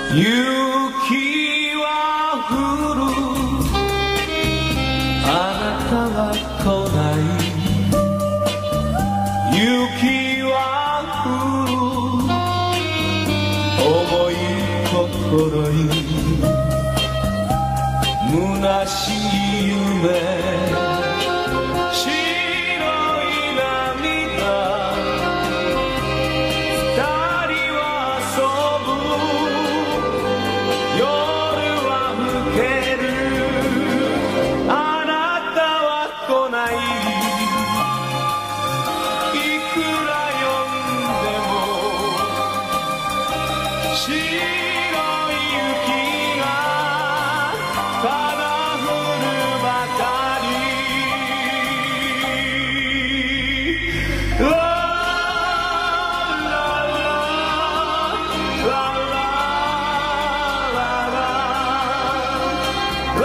雪は降るあなたは来ない雪は降る重い心に虚しい夢白い涙二人は遊ぶ夜は更けるあなたは来ないいくら呼んでも白い雪がただ降るばかりララララララ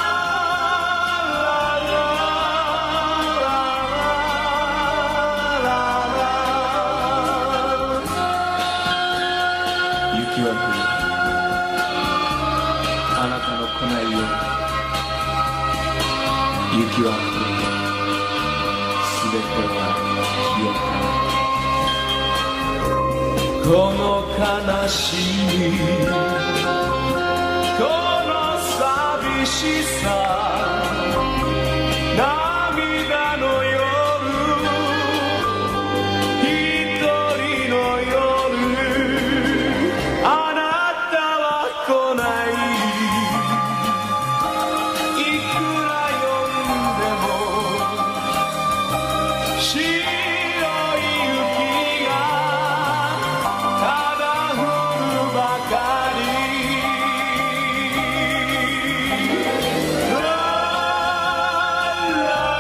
雪は降るあなたの来ないよ雪は降るすべては消えたこの悲しみこの寂しさ涙の夜一人の夜あなたは来ないいくら呼んでも白い雪がただ降るばかりララ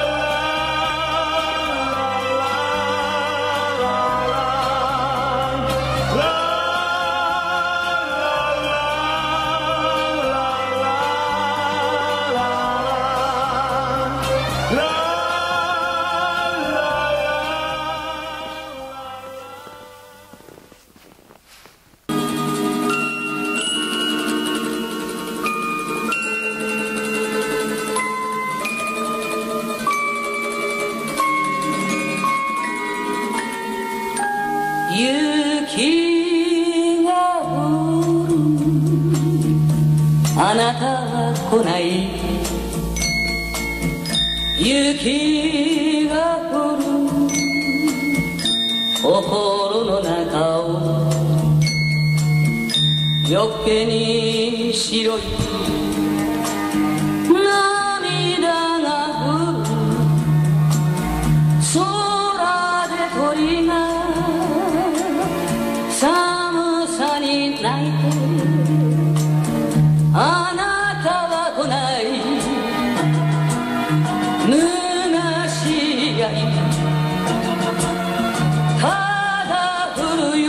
雪が降るあなたは来ない雪が降る心の中を余計に白い涙が降る空で鳥が寒さに泣いてあなたは来ない虚しい愛ただ降る雪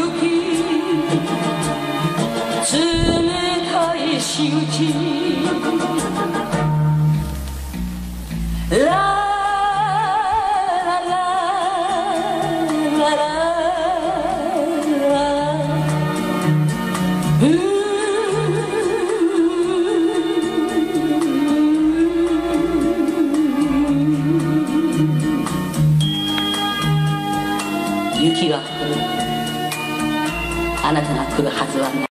冷たい仕打ちラ雪が降るあなたが来るはずはない